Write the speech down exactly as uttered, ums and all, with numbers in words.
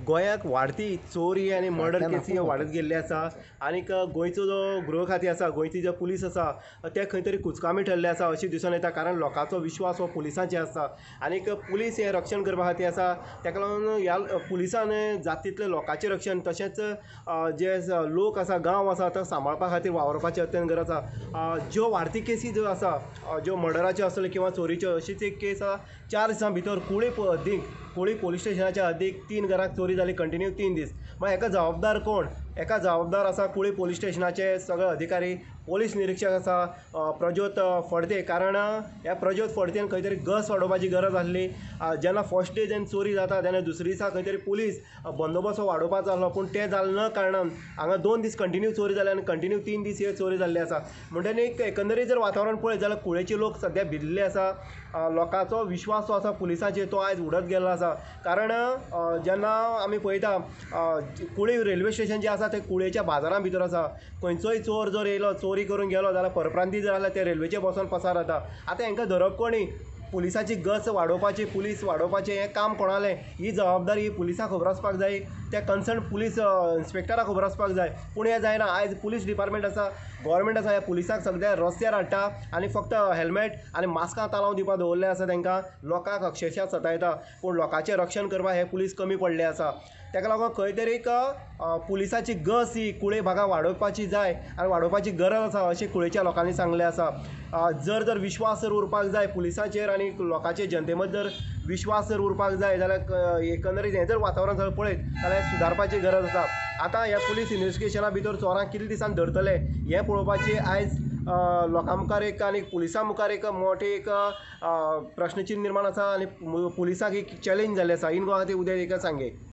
गोंयाक वाडती चोरी आनी मर्डर केसी वाडत गेल्ली आसा आनीक गोंयचो जो गृह खातें आसा गोंयची जो पुलीस आसा ते खंय तरी कुचकामी ठरले आसा अशें दिसून येता कारण लोकांचो विश्वास हो पुलिसांचेर आसा आनीक पुलीस हें रक्षण करपा खातीर आसा ताका लागून ह्या पुलिसान जाता तितलें लोकांचें रक्षण तशेंच जे लोक आसा गांव आसा तो सांबाळपा खातीर वावरपाची अत्यंत गरज आसा ज्यो वाडटी केसी ज्यो आसा ज्यो मर्डराच्यो आसल्यो किंवा चोरीच्यो अशीच एक केस चार दिसां भितर कुळी हद्दीक कुळी पोलीस स्टेशनाच्या हद्दीक तीन घरांक चोरी जाली कंटिन्यू तीन दीस मग हेका जबाबदार कोण एका जबाबदार आसा कुळी पोलीस स्टेशनाचे सगळे अधिकारी पोलीस निरीक्षक आसा प्रज्योत फडते कारण ह्या प्रज्योत फडतेन खंय तरी गस वाडोवपाची गरज आसली जेन्ना फर्स्ट डे जेन्ना चोरी जाता तेन्ना दुसरे दिसा खंय तरी पुलीस बंदोबस्त वाडोवपाचो आसलो पूण तें जालें न कारणान हांगा दोन दीस कंटिन्यू चोरी जाले आनी कंटिन्यू तीन दीस हे चोरी जाल्ली आसा म्हणटकीर एकंदरीत जर वातावरण पळयत जाल्यार कुळेचे लोक सद्या भिल्ले आसा लोकांचो विश्वास जो आसा पुलिसांचेर तो आयज उडत गेल्लो आसा कारण जेन्ना आमी पळयता कुळी रेल्वे स्टेशन जें आसा तें कुळेच्या बाजारां भितर आसा खंयचोय चोर जर येयलो चोरी करून गेलो जाल्यार परप्रांती जर जाल्यार ते रेल्वेचेर बसून पसार जाता आतां हांकां धरप कोणी पुलिसाची गस वाडोवपाची पुलीस वाडोवपाचें हें काम कोणालें ही जबाबदारी ही पुलिसाक खबर आसपाक जाय त्या कन्सर्न पुलीस इन्स्पेक्टराक खबर आसपाक जाय पूण हें जायना आयज पुलीस डिपार्टमेंट आसा गव्हर्मेंट आसा ह्या पुलिसाक सगळ्या रस्त्यार हाडटा आनी फक्त हेल्मेट आनी मास्कां तालावन दिवपाक दवरलें आसा तांकां लोकांक अक्षरशा सतायता पूण लोकांचें रक्षण करपाक हे पुलीस कमी पडले आसा ताका लागून खंय तरी एक पुलिसाची गस ही कुळे भागां वाडोवपाची जाय आनी वाडोवपाची गरज आसा अशें कुळेच्या लोकांनी सांगलें आसा जर जर विश्वास जर उरपाक जाय पुलिसांचेर आनी लोकांचे जनते मदीं जर विश्वास जर उरपाक जाय जाल्यार एकंदरीत हें जर वातावरण जर पळयत जाल्यार सुदारपाची गरज आसा आतां ह्या पुलीस इन्व्हेस्टिगेशना भितर चोरांक कितले दिसान धरतले हें पळोवपाची आयज लोकां मुखार एक आनी पुलिसां मुखार एक मोठे एक प्रश्नचिन्ह निर्माण आसा आनी पुलिसांक एक चॅलेंज जाल्लें आसा इन गोवा खातीर उदय एक सांगे